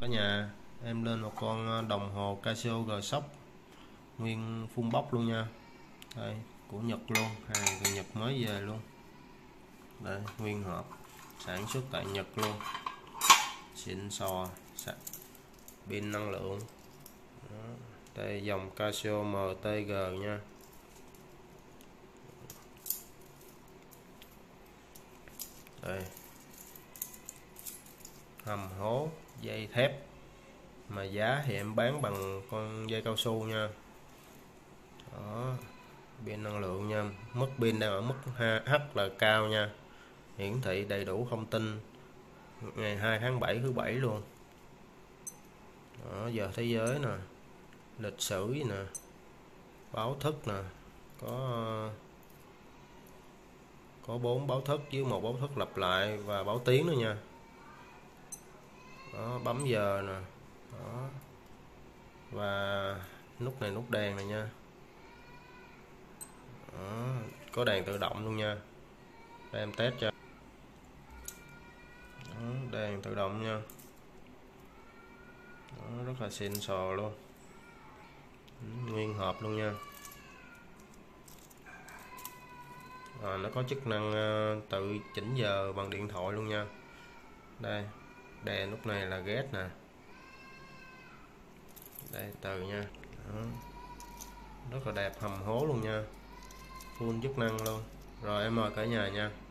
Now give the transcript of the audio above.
Cả nhà, em lên một con đồng hồ Casio G-Shock nguyên full box luôn nha. Đây, của Nhật luôn, hàng từ Nhật mới về luôn. Đây, nguyên hộp, sản xuất tại Nhật luôn. Xịn sò, pin năng lượng. Đó. Đây dòng Casio MTG nha. Đây, hầm hố dây thép, mà giá thì em bán bằng con dây cao su nha. Đó, pin năng lượng nha, mức pin đang ở mức H là cao nha, hiển thị đầy đủ thông tin ngày 2 tháng 7 thứ bảy luôn. Đó, giờ thế giới nè, lịch sử nè, báo thức nè, có 4 báo thức với một báo thức lặp lại và báo tiếng nữa nha. Đó, bấm giờ nè. Đó, và nút này nút đèn này nha. Đó, có đèn tự động luôn nha. Để em test cho. Đó, đèn tự động nha. Đó, rất là xịn sò luôn, nguyên hộp luôn nha. Nó có chức năng tự chỉnh giờ bằng điện thoại luôn nha. Đây, đèn lúc này là ghét nè. Đây từ nha. Đó, rất là đẹp, hầm hố luôn nha, full chức năng luôn. Rồi em mời cả nhà nha.